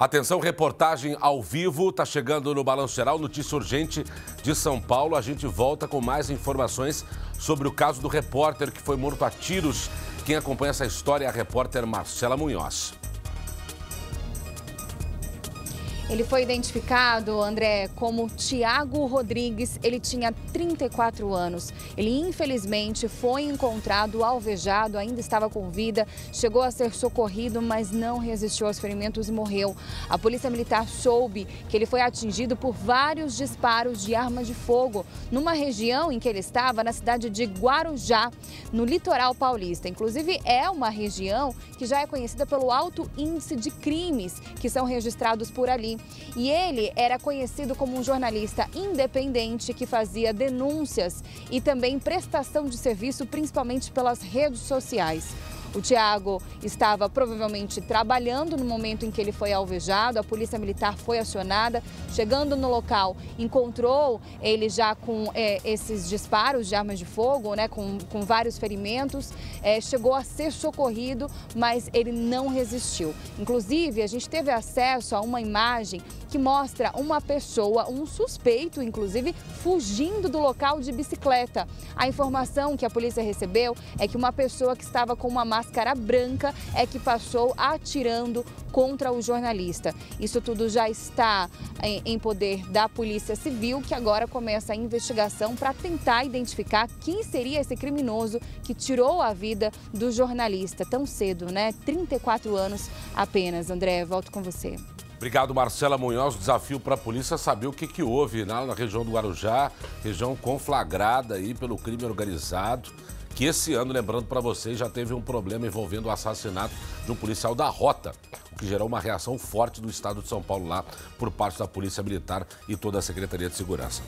Atenção, reportagem ao vivo, está chegando no Balanço Geral, notícia urgente de São Paulo. A gente volta com mais informações sobre o caso do repórter que foi morto a tiros. Quem acompanha essa história é a repórter Marcela Munhoz. Ele foi identificado, André, como Tiago Rodrigues. Ele tinha 34 anos. Ele, infelizmente, foi encontrado alvejado, ainda estava com vida. Chegou a ser socorrido, mas não resistiu aos ferimentos e morreu. A Polícia Militar soube que ele foi atingido por vários disparos de arma de fogo numa região em que ele estava, na cidade de Guarujá, no litoral paulista. Inclusive, é uma região que já é conhecida pelo alto índice de crimes que são registrados por ali. E ele era conhecido como um jornalista independente que fazia denúncias e também prestação de serviço, principalmente pelas redes sociais. O Tiago estava provavelmente trabalhando no momento em que ele foi alvejado. A Polícia Militar foi acionada. Chegando no local, encontrou ele já com esses disparos de armas de fogo, né, com vários ferimentos. Chegou a ser socorrido, mas ele não resistiu. Inclusive, a gente teve acesso a uma imagem que mostra uma pessoa, um suspeito, inclusive, fugindo do local de bicicleta. A informação que a polícia recebeu é que uma pessoa que estava com uma máscara branca é que passou atirando contra o jornalista. Isso tudo já está em poder da Polícia Civil, que agora começa a investigação para tentar identificar quem seria esse criminoso que tirou a vida do jornalista tão cedo, né? 34 anos apenas. André, volto com você. Obrigado, Marcela Munhoz. O desafio para a polícia saber o que houve na região do Guarujá, região conflagrada aí pelo crime organizado, que esse ano, lembrando para vocês, já teve um problema envolvendo o assassinato de um policial da Rota, o que gerou uma reação forte do estado de São Paulo lá por parte da Polícia Militar e toda a Secretaria de Segurança.